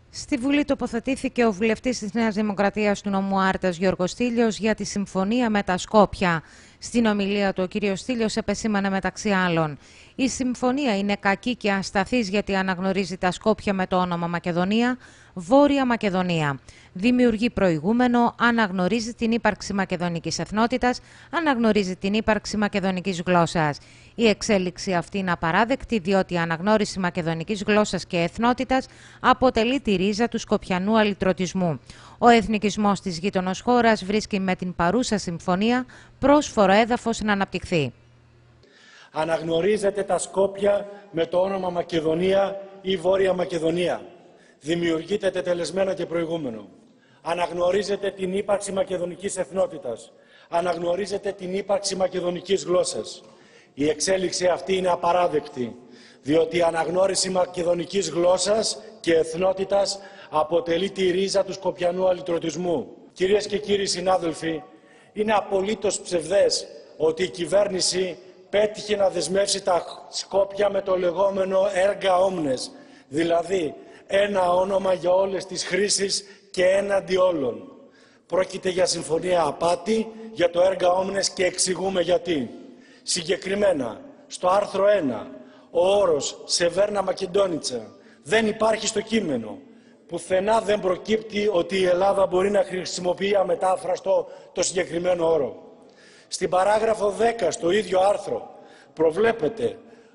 Στη Βουλή τοποθετήθηκε ο βουλευτής της Νέας Δημοκρατίας του νομού Άρτας Γιώργος Στήλιος για τη συμφωνία με τα Σκόπια. Στην ομιλία του ο κ. Στήλιος επεσήμανε μεταξύ άλλων: η συμφωνία είναι κακή και ασταθής γιατί αναγνωρίζει τα Σκόπια με το όνομα Μακεδονία, Βόρεια Μακεδονία. Δημιουργεί προηγούμενο, αναγνωρίζει την ύπαρξη μακεδονικής εθνότητας, αναγνωρίζει την ύπαρξη μακεδονικής γλώσσας. Η εξέλιξη αυτή είναι απαράδεκτη διότι η αναγνώριση μακεδονικής γλώσσας και εθνότητας αποτελεί τη ρίζα του σκοπιανού αλυτρωτισμού. Ο εθνικισμός της γείτονος χώρας βρίσκει με την παρούσα συμφωνία πρόσφορο έδαφος να αναπτυχθεί. Αναγνωρίζετε τα Σκόπια με το όνομα Μακεδονία ή Βόρεια Μακεδονία. Δημιουργείται τετελεσμένο και προηγούμενο. Αναγνωρίζετε την ύπαρξη μακεδονικής εθνότητας. Αναγνωρίζετε την ύπαρξη μακεδονικής γλώσσας. Η εξέλιξη αυτή είναι απαράδεκτη, διότι η αναγνώριση μακεδονικής γλώσσας και εθνότητας αποτελεί τη ρίζα του σκοπιανού αλυτρωτισμού. Κυρίες και κύριοι συνάδελφοι, είναι απολύτως ψευδές ότι η κυβέρνηση πέτυχε να δεσμεύσει τα Σκόπια με το λεγόμενο έργα όμνες, δηλαδή ένα όνομα για όλες τις χρήσεις και έναντι όλων. Πρόκειται για συμφωνία απάτη για το έργα όμνες και εξηγούμε γιατί. Συγκεκριμένα, στο άρθρο 1, ο όρος «Σεβέρνα Μακεντόνιτσα» δεν υπάρχει στο κείμενο. Πουθενά δεν προκύπτει ότι η Ελλάδα μπορεί να χρησιμοποιεί αμετάφραστο το συγκεκριμένο όρο. Στην παράγραφο 10, στο ίδιο άρθρο, προβλέπεται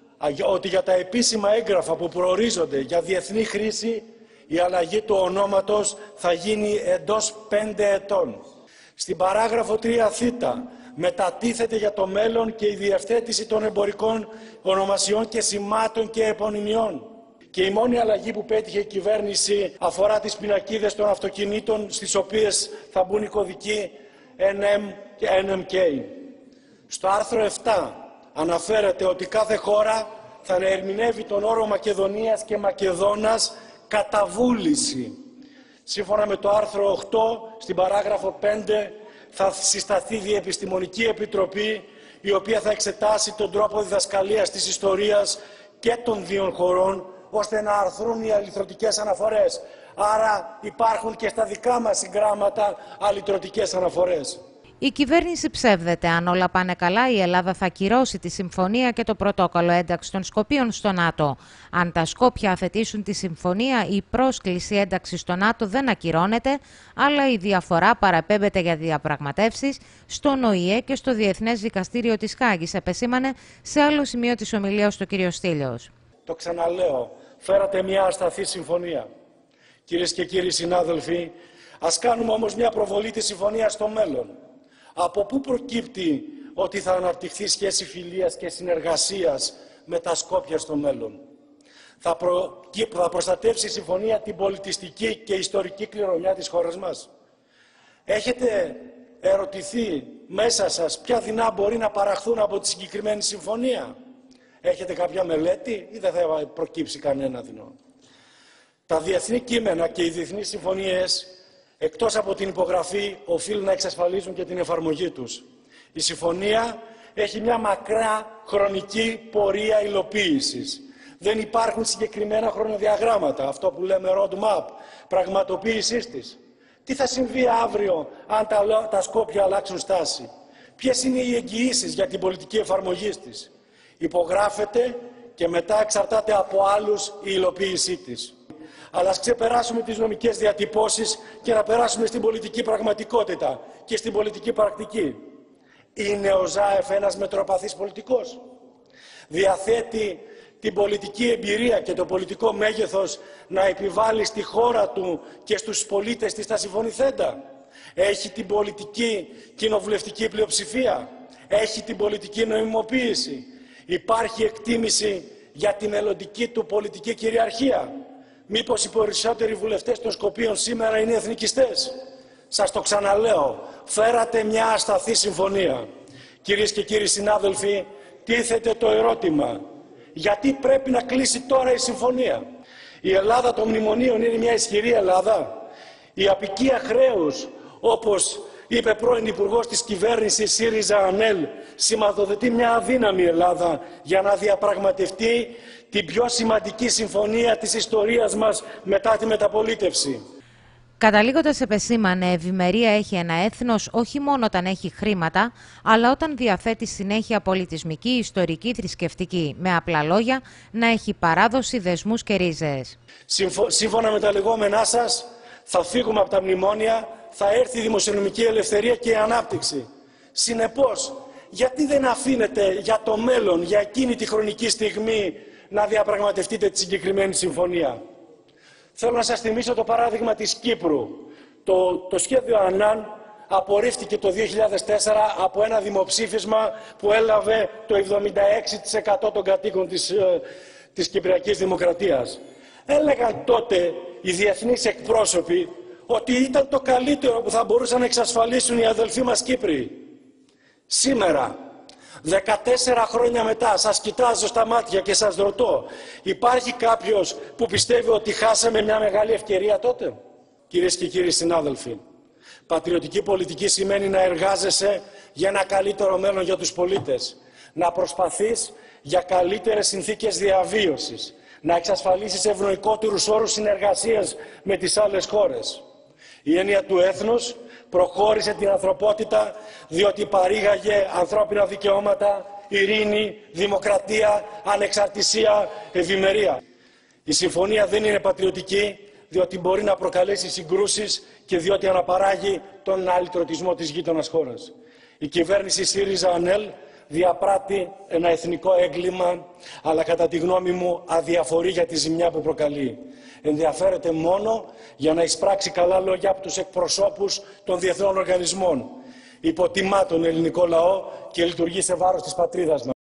ότι για τα επίσημα έγγραφα που προορίζονται για διεθνή χρήση, η αλλαγή του ονόματος θα γίνει εντός 5 ετών. Στην παράγραφο 3 θ, μετατίθεται για το μέλλον και η διευθέτηση των εμπορικών ονομασιών και σημάτων και επωνυμιών. Και η μόνη αλλαγή που πέτυχε η κυβέρνηση αφορά τις πινακίδες των αυτοκινήτων στις οποίες θα μπουν οι κωδικοί NM και NMK. Στο άρθρο 7 αναφέρεται ότι κάθε χώρα θα ερμηνεύει τον όρο Μακεδονίας και Μακεδόνας κατά βούληση. Σύμφωνα με το άρθρο 8, στην παράγραφο 5, θα συσταθεί διεπιστημονική επιτροπή η οποία θα εξετάσει τον τρόπο διδασκαλίας της ιστορίας και των δύο χωρών ώστε να αρθρούν οι αλυτρωτικές αναφορές. Άρα υπάρχουν και στα δικά μας συγγράμματα αλυτρωτικές αναφορές. Η κυβέρνηση ψεύδεται. Αν όλα πάνε καλά, η Ελλάδα θα ακυρώσει τη συμφωνία και το πρωτόκολλο ένταξη των Σκοπίων στο ΝΑΤΟ. Αν τα Σκόπια αθετήσουν τη συμφωνία, η πρόσκληση ένταξη στο ΝΑΤΟ δεν ακυρώνεται, αλλά η διαφορά παραπέμπεται για διαπραγματεύσεις στον ΟΗΕ και στο Διεθνές Δικαστήριο της Χάγης, επεσήμανε σε άλλο σημείο της ομιλίας του κ. Στήλιος. Το ξαναλέω, φέρατε μια ασταθή συμφωνία. Κυρίες και κύριοι συνάδελφοι, ας κάνουμε όμως μια προβολή της συμφωνίας στο μέλλον. Από πού προκύπτει ότι θα αναπτυχθεί σχέση φιλίας και συνεργασίας με τα Σκόπια στο μέλλον? Θα προστατεύσει η συμφωνία την πολιτιστική και ιστορική κληρονομιά της χώρας μας? Έχετε ερωτηθεί μέσα σας ποια δεινά μπορεί να παραχθούν από τη συγκεκριμένη συμφωνία? Έχετε κάποια μελέτη ή δεν θα προκύψει κανένα δεινό? Τα διεθνή κείμενα και οι διεθνείς συμφωνίες, εκτός από την υπογραφή, οφείλουν να εξασφαλίζουν και την εφαρμογή τους. Η συμφωνία έχει μια μακρά χρονική πορεία υλοποίησης. Δεν υπάρχουν συγκεκριμένα χρονοδιαγράμματα, αυτό που λέμε roadmap, πραγματοποίησής της. Τι θα συμβεί αύριο αν τα Σκόπια αλλάξουν στάση? Ποιες είναι οι εγγυήσεις για την πολιτική εφαρμογή της? Υπογράφεται και μετά εξαρτάται από άλλους η υλοποίησή της. Αλλά ας ξεπεράσουμε τις νομικές διατυπώσεις και να περάσουμε στην πολιτική πραγματικότητα και στην πολιτική πρακτική. Είναι ο ΖΑΕΦ ένας μετροπαθής πολιτικός? Διαθέτει την πολιτική εμπειρία και το πολιτικό μέγεθος να επιβάλλει στη χώρα του και στους πολίτες της τα συμφωνηθέντα? Έχει την πολιτική κοινοβουλευτική πλειοψηφία? Έχει την πολιτική νομιμοποίηση? Υπάρχει εκτίμηση για τη μελλοντική του πολιτική κυριαρχία? Μήπως οι περισσότεροι βουλευτές των Σκοπίων σήμερα είναι εθνικιστές? Σας το ξαναλέω, φέρατε μια ασταθή συμφωνία. Κυρίες και κύριοι συνάδελφοι, τίθεται το ερώτημα: γιατί πρέπει να κλείσει τώρα η συμφωνία? Η Ελλάδα των μνημονίων είναι μια ισχυρή Ελλάδα? Η απικία χρέους, όπως είπε πρώην Υπουργός της κυβέρνησης ΣΥΡΙΖΑ ΑΝΕΛ, σηματοδοτεί μια αδύναμη Ελλάδα για να διαπραγματευτεί την πιο σημαντική συμφωνία της ιστορίας μας μετά τη μεταπολίτευση. Καταλήγοντας επεσήμανε, ευημερία έχει ένα έθνος όχι μόνο όταν έχει χρήματα, αλλά όταν διαθέτει συνέχεια πολιτισμική, ιστορική, θρησκευτική. Με απλά λόγια, να έχει παράδοση, δεσμούς και ρίζες. Σύμφωνα με τα λεγόμενά σας, θα φύγουμε από τα μνημόνια, θα έρθει η δημοσιονομική ελευθερία και η ανάπτυξη. Συνεπώς, γιατί δεν αφήνετε για το μέλλον, για εκείνη τη χρονική στιγμή, να διαπραγματευτείτε τη συγκεκριμένη συμφωνία? Θέλω να σας θυμίσω το παράδειγμα της Κύπρου. Το σχέδιο Ανάν απορρίφθηκε το 2004 από ένα δημοψήφισμα που έλαβε το 76% των κατοίκων της Κυπριακής Δημοκρατίας. Έλεγαν τότε οι διεθνείς εκπρόσωποι ότι ήταν το καλύτερο που θα μπορούσαν να εξασφαλίσουν οι αδελφοί μας Κύπροι. Σήμερα, 14 χρόνια μετά, σας κοιτάζω στα μάτια και σας ρωτώ, υπάρχει κάποιος που πιστεύει ότι χάσαμε μια μεγάλη ευκαιρία τότε? Κυρίες και κύριοι συνάδελφοι, πατριωτική πολιτική σημαίνει να εργάζεσαι για ένα καλύτερο μέλλον για τους πολίτες, να προσπαθείς για καλύτερες συνθήκες διαβίωσης, να εξασφαλίσεις ευνοϊκότερους όρους συνεργασίας με τις άλλες χώρες. Η έννοια του έθνους προχώρησε την ανθρωπότητα διότι παρήγαγε ανθρώπινα δικαιώματα, ειρήνη, δημοκρατία, ανεξαρτησία, ευημερία. Η συμφωνία δεν είναι πατριωτική διότι μπορεί να προκαλέσει συγκρούσεις και διότι αναπαράγει τον αλυτρωτισμό της γείτονας χώρας. Η κυβέρνηση ΣΥΡΙΖΑ-ΑΝΕΛ διαπράττει ένα εθνικό έγκλημα, αλλά κατά τη γνώμη μου αδιαφορεί για τη ζημιά που προκαλεί. Ενδιαφέρεται μόνο για να εισπράξει καλά λόγια από τους εκπροσώπους των διεθνών οργανισμών. Υποτιμά τον ελληνικό λαό και λειτουργεί σε βάρος της πατρίδας μας.